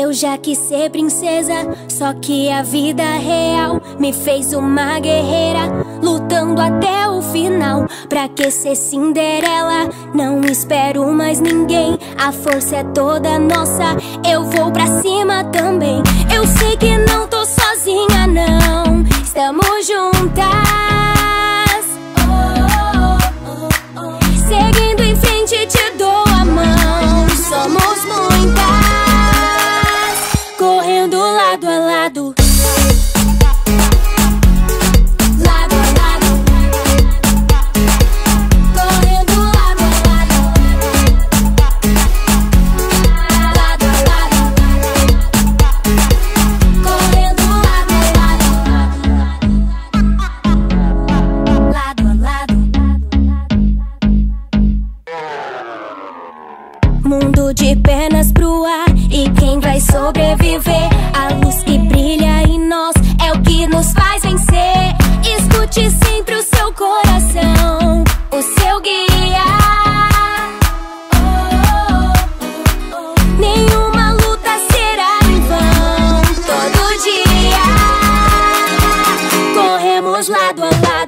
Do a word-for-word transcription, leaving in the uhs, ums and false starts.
Eu já quis ser princesa, só que a vida real me fez uma guerreira, lutando até o final. Pra que ser Cinderela? Não espero mais ninguém. A força é toda nossa, eu vou pra cima também. Eu sei que não tô sozinha, não. Estamos juntas, seguindo em frente, te dou a mão. Somos muitas, correndo lado a lado. Lado a lado, correndo lado a lado. Lado a lado, correndo lado a lado. Lado a lado. Mundo de pernas pro ar, e quem vai sobreviver? A luz que brilha em nós é o que nos faz vencer. Escute sempre o seu coração, o seu guia. Oh, oh, oh. Nenhuma luta será em vão. Todo dia corremos lado a lado.